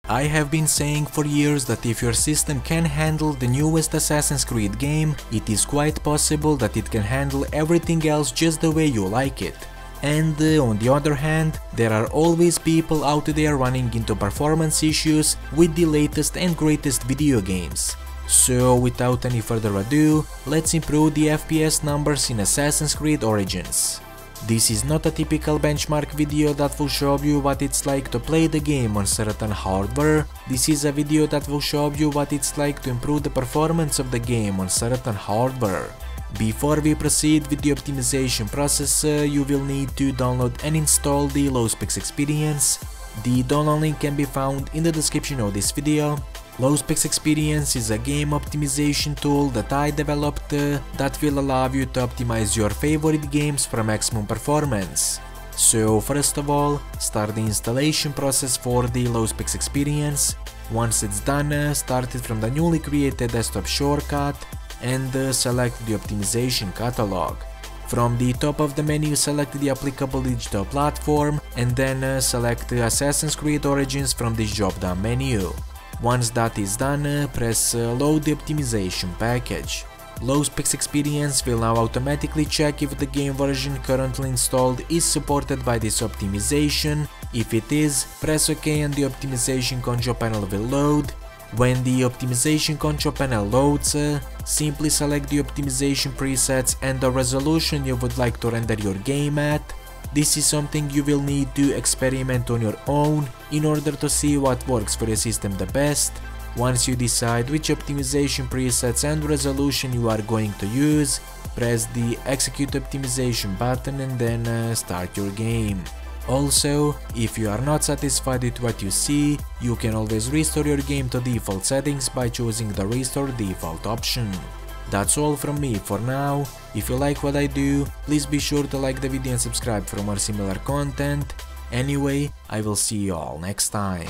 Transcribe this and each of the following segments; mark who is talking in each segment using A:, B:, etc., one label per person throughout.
A: I have been saying for years that if your system can handle the newest Assassin's Creed game, it is quite possible that it can handle everything else just the way you like it. And on the other hand, there are always people out there running into performance issues with the latest and greatest video games. So without any further ado, let's improve the FPS numbers in Assassin's Creed Origins. This is not a typical benchmark video that will show you what it's like to play the game on certain hardware. This is a video that will show you what it's like to improve the performance of the game on certain hardware. Before we proceed with the optimization process, you will need to download and install the LowSpecs Experience. The download link can be found in the description of this video. LowSpecs Experience is a game optimization tool that I developed that will allow you to optimize your favorite games for maximum performance. So first of all, start the installation process for the LowSpecs Experience. Once it's done, start it from the newly created desktop shortcut and select the optimization catalog. From the top of the menu, select the applicable digital platform and then select Assassin's Creed Origins from this drop-down menu. Once that is done, press load the optimization package. LowSpecs Experience will now automatically check if the game version currently installed is supported by this optimization. If it is, press OK and the optimization control panel will load. When the optimization control panel loads, simply select the optimization presets and the resolution you would like to render your game at. This is something you will need to experiment on your own in order to see what works for your system the best. Once you decide which optimization presets and resolution you are going to use, press the execute optimization button and then start your game. Also, if you are not satisfied with what you see, you can always restore your game to default settings by choosing the restore default option. That's all from me for now. If you like what I do, please be sure to like the video and subscribe for more similar content. Anyway, I will see you all next time.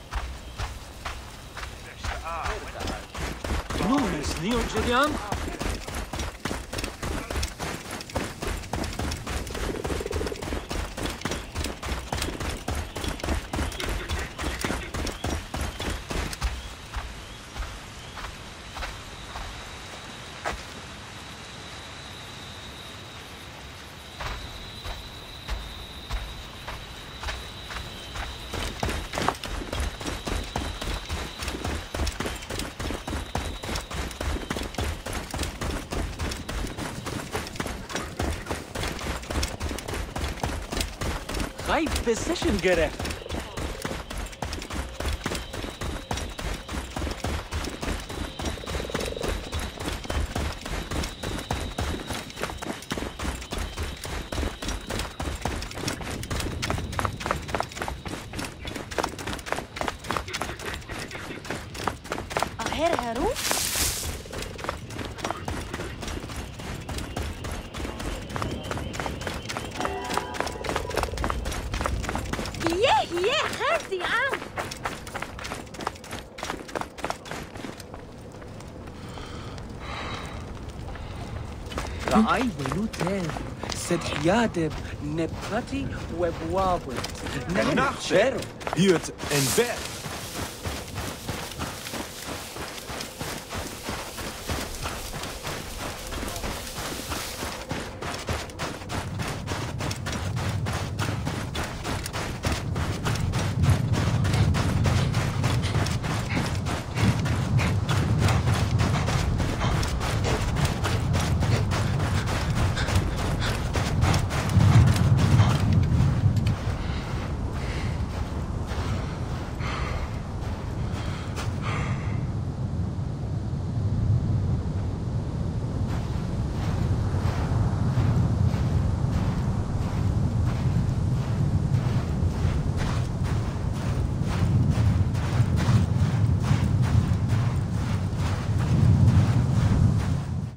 B: High position گرفت.
C: آخر هرو Yeah, خالتي عم.
B: رأي ولوتين سد حيادب نبتي وبوابل نحشر
D: Hiert en weg.